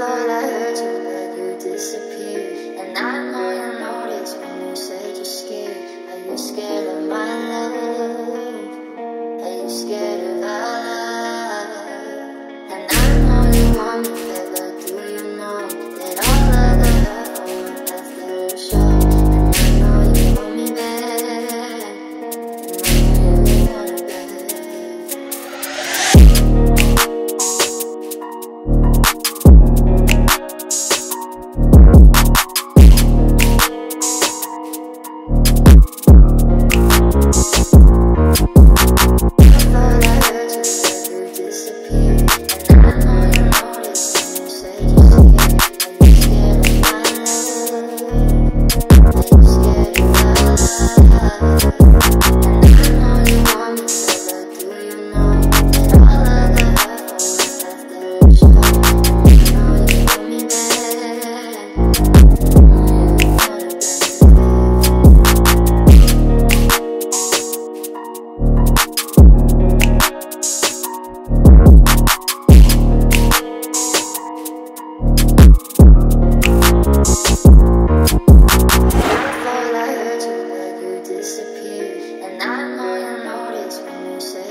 thought I heard you, but you disappeared. And I know you noticed when you said you're scared. Are you scared of my love? Are you scared of our love? And I know you want me back, but do you know that all of the love after the show? And I know you want me back, and I know you want it back.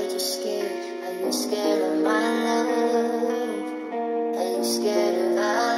Scared of my love? Are you scared of our